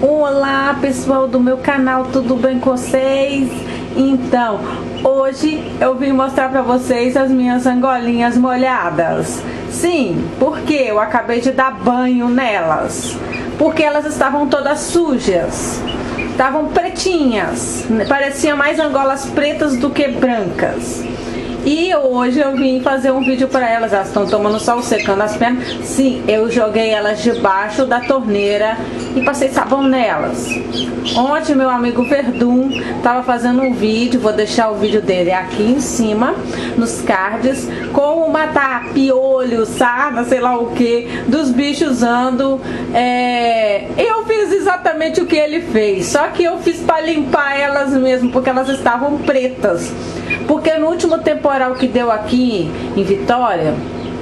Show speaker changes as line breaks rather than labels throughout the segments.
Olá pessoal do meu canal, tudo bem com vocês? Então, hoje eu vim mostrar pra vocês as minhas angolinhas molhadas. Sim, porque eu acabei de dar banho nelas, porque elas estavam todas sujas, estavam pretinhas, pareciam mais angolas pretas do que brancas. E hoje eu vim fazer um vídeo para elas. Elas estão tomando sol, secando as pernas. Sim, eu joguei elas debaixo da torneira e passei sabão nelas. Ontem meu amigo Verdun estava fazendo um vídeo, vou deixar o vídeo dele aqui em cima, nos cards, como matar piolho, sarna, sei lá o que, dos bichos usando. Eu fiz exatamente o que ele fez, só que eu fiz para limpar elas mesmo, porque elas estavam pretas. Porque no último temporal que deu aqui em Vitória,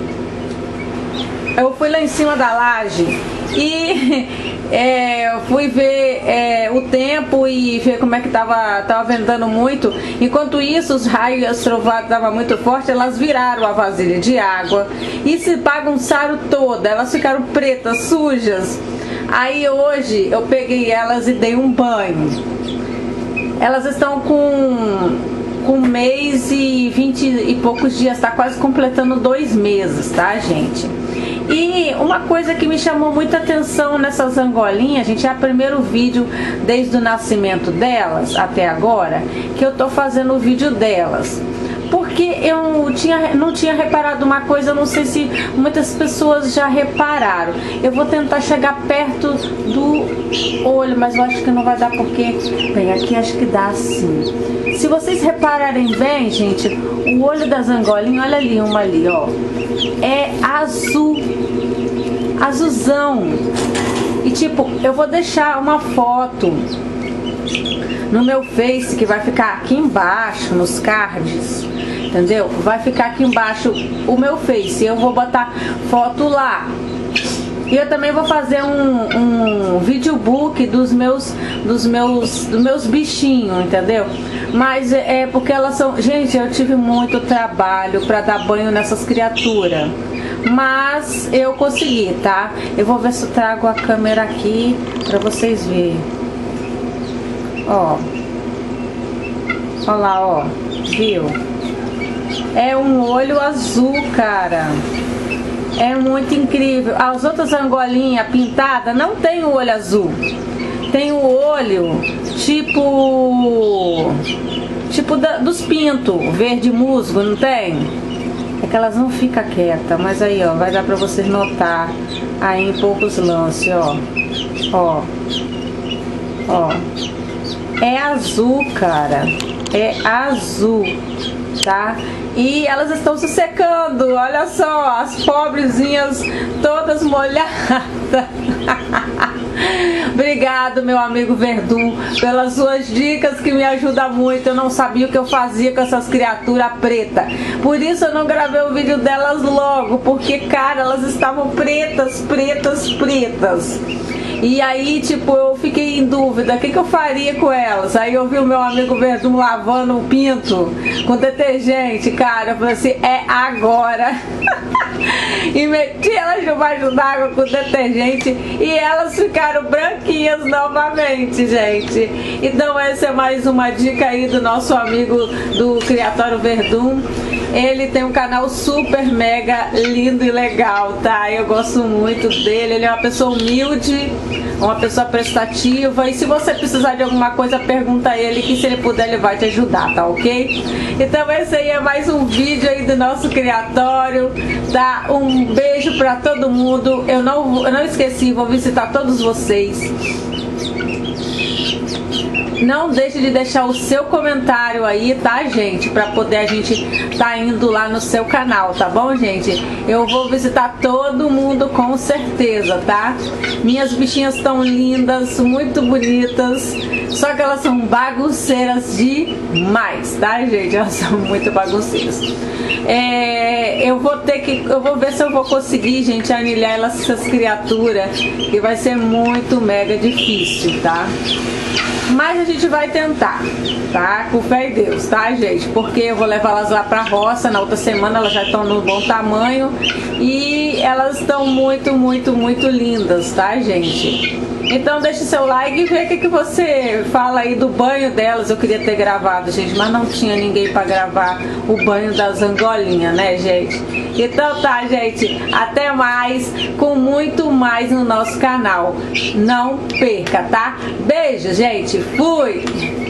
eu fui lá em cima da laje e fui ver o tempo e ver como é que tava ventando muito. Enquanto isso, os raios e as trovoadas estavam muito fortes, elas viraram a vasilha de água e se bagunçaram toda. Elas ficaram pretas, sujas. Aí hoje eu peguei elas e dei um banho. Elas estão com 1 mês e 20 e poucos dias, tá quase completando 2 meses, tá, gente? E uma coisa que me chamou muita atenção nessas angolinhas, gente, é o primeiro vídeo desde o nascimento delas até agora que eu tô fazendo o vídeo delas. Porque eu não tinha reparado uma coisa, eu não sei se muitas pessoas já repararam. Eu vou tentar chegar perto do olho, mas eu acho que não vai dar porque... Bem, aqui acho que dá sim. Se vocês repararem bem, gente, o olho das angolinhas, olha ali, uma ali, ó. É azul. Azulzão. E tipo, eu vou deixar uma foto no meu Face, que vai ficar aqui embaixo, nos cards. Entendeu? Vai ficar aqui embaixo o meu Face. Eu vou botar foto lá. E eu também vou fazer um videobook dos meus bichinhos, entendeu? Mas é porque elas são... Gente, eu tive muito trabalho pra dar banho nessas criaturas. Mas eu consegui, tá? Eu vou ver se eu trago a câmera aqui pra vocês verem. Ó. Olha lá, ó. Viu? É um olho azul, cara. É muito incrível. As outras angolinhas pintadas não tem o olho azul. Tem o olho tipo dos pintos, verde musgo, não tem? É que elas não ficam quietas, mas aí, ó, vai dar pra vocês notar aí em poucos lances, ó. Ó. Ó. É azul, cara. É azul, tá? E elas estão se secando, olha só, as pobrezinhas todas molhadas. Obrigado, meu amigo Verdun, pelas suas dicas que me ajudam muito. Eu não sabia o que eu fazia com essas criaturas pretas. Por isso eu não gravei o vídeo delas logo, porque, cara, elas estavam pretas, pretas, pretas. E aí, tipo, eu fiquei em dúvida, o que eu faria com elas? Aí eu vi o meu amigo Verdun lavando o pinto com detergente, cara, eu falei assim, é agora. E meti elas debaixo d'água com detergente e elas ficaram branquinhas novamente, gente. Então essa é mais uma dica aí do nosso amigo do Criatório Verdun. Ele tem um canal super mega lindo e legal, tá? Eu gosto muito dele, ele é uma pessoa humilde, uma pessoa prestativa, e se você precisar de alguma coisa, pergunta a ele, que se ele puder ele vai te ajudar, tá ok? Então esse aí é mais um vídeo aí do nosso criatório, tá? Um beijo pra todo mundo, eu não esqueci, vou visitar todos vocês. Não deixe de deixar o seu comentário aí, tá, gente? Pra poder a gente tá indo lá no seu canal, tá bom, gente? Eu vou visitar todo mundo com certeza, tá? Minhas bichinhas estão lindas, muito bonitas, só que elas são bagunceiras demais, tá, gente? Elas são muito bagunceiras. Eu vou ver se eu vou conseguir, gente, anilhar essas criaturas, que vai ser muito mega difícil, tá? Mas a gente vai tentar, tá? Com fé em Deus, tá, gente? Porque eu vou levá-las lá pra roça, na outra semana elas já estão no bom tamanho e elas estão muito, muito, muito lindas, tá, gente? Então deixa seu like e vê o que você fala aí do banho delas. Eu queria ter gravado, gente, mas não tinha ninguém pra gravar o banho das angolinhas, né, gente? Então tá, gente, até mais, com muito mais no nosso canal. Não perca, tá? Beijo, gente, fui!